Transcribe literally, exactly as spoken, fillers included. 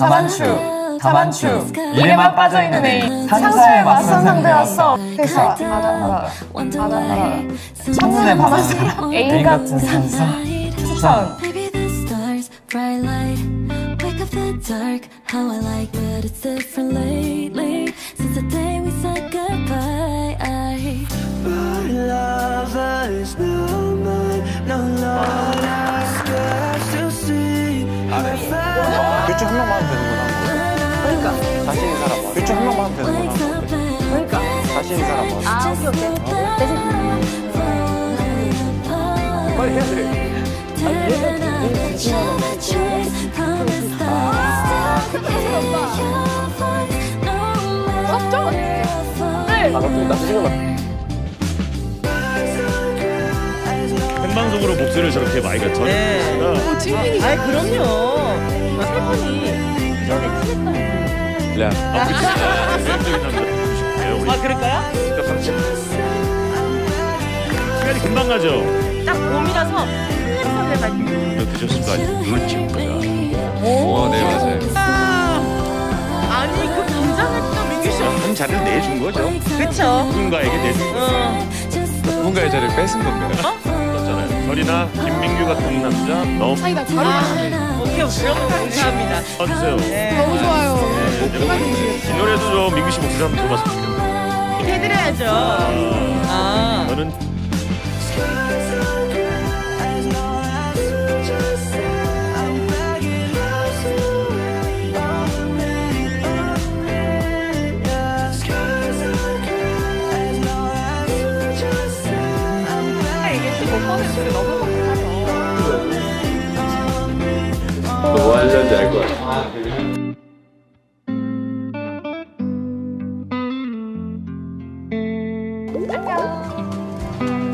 다만추, 다만추. 일에만 빠져있는 애인. 상사에 맞선 상대였어. 회사. 알아, 알아, 알아. 첫눈에 반한 사람. 애인 같은 상사. 추천. Wake up the dark, how I like, but it's different lately. Since the day we said goodbye, I. But lovers, no mine, no love, I still see. 뷰티 한 명만 하면 되는구나. 그러니까. 자신 있는 사람. 뷰티 한 명만 하면 되는구나. 그러니까. 자신 있는 사람. 아, 오케이, 오케이. 대신. 빨리 해야 돼. 아니, 얘는 썼죠? 네. 아, 나 지금 생방송으로 목소리를 저렇게 마이가 전해. 네. 오, 찡찡이. 아이, 그럼요. 세 분이 전에 친했던 분. 네. 아, 그치. 매력적인 남자. 아, 그럴까요? 시간이 금방 가죠? 딱 봄이라서 햇살을 밝히고. 이거 드셨을 거 아니에요? 눈을 찍고요. 오, 네, 맞아요. 아니, 그 긴장했던 민규 씨. 한 자리를 내준 거죠. 그쵸? 누군가에게 내준 거죠. 어. 누군가의 자리를 뺏은 건가요? 어? 그렇잖아요. 설이나 김민규 같은 남자 너무 사이다 바로 아, 오케이, 오케이. 감사합니다. 와주세요. 네. 너무 좋아요. 네, 이 노래도 저 민규 씨 목소리 한번 들어봤으면 좋겠네요. 해드려야죠. 아. 저는 뭐 하려는지 알 것 같아. 안녕.